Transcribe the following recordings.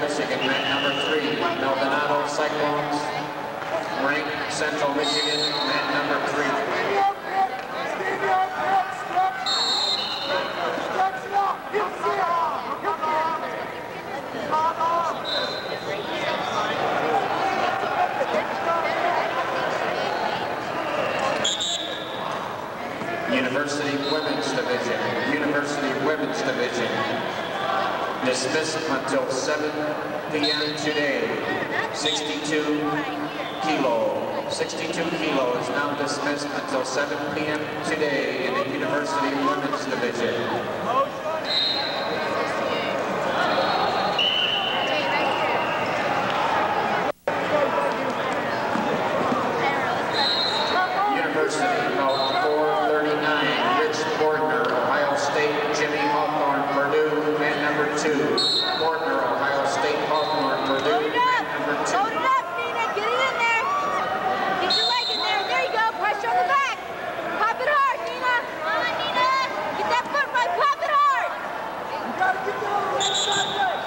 Michigan, mat number 3. Maldonado Cyclones, ranked Central Michigan, mat number 3. University Women's Division. University Women's Division. Dismissed until 7 p.m. today. 62 kilo. 62 kilo is now dismissed until 7 p.m. today in the University Women's Division. University, about 4:39. Rich Bordner, Ohio State. Jimmy Hawthorne, Purdue, mat number 2. Bordner, Ohio State. Hawthorne, Purdue, mat number 2. Load it up, Nina. Get it in there. Get your leg in there. There you go. Pressure on the back. Pop it hard, Nina. Come on, Nina. Get that foot right. Pop it hard. You gotta get that on the inside leg.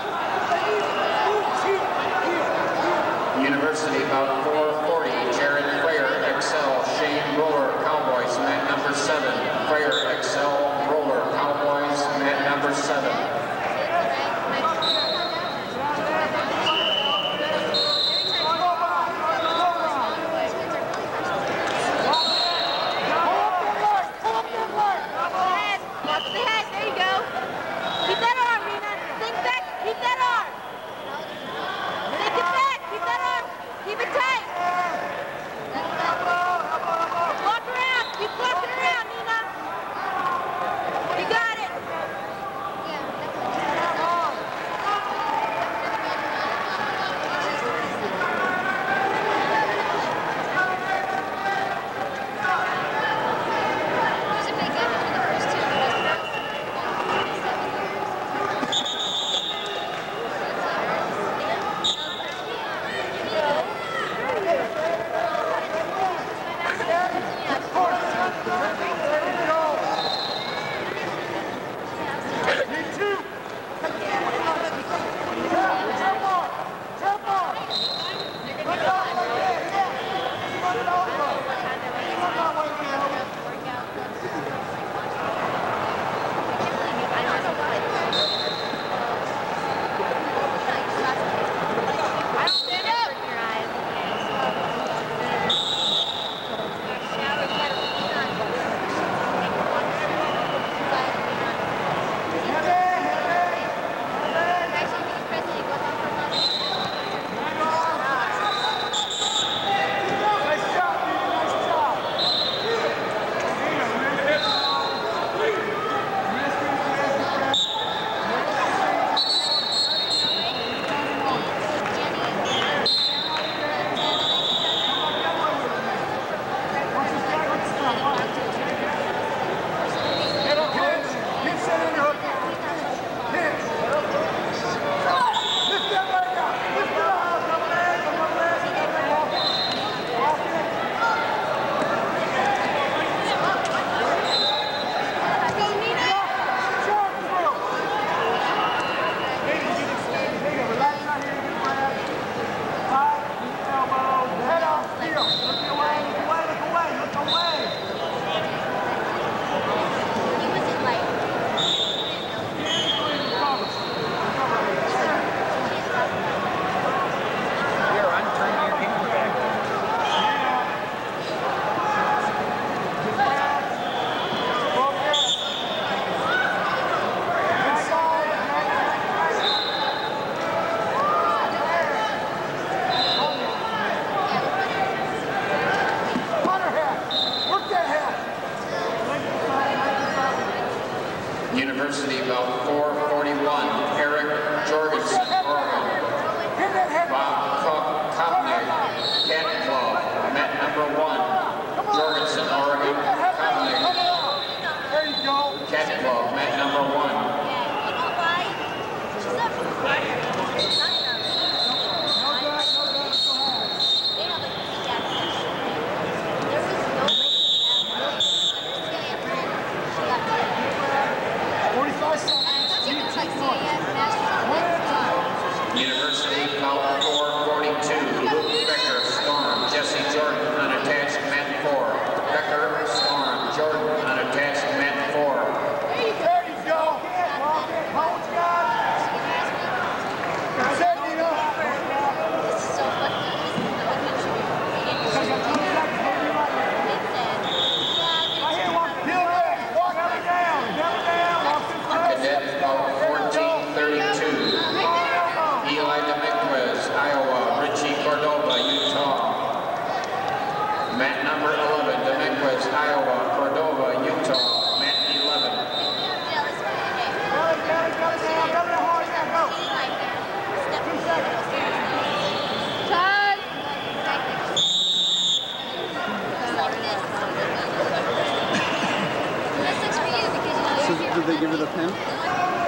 University, about 4:40. Jared Frayer, Excel. Shane Roller, Cowboys, mat number 7. Frayer, Excel, Roller, Cowboys, mat number 7. Walk around, keep walking around, Nina. Did they give her the pin?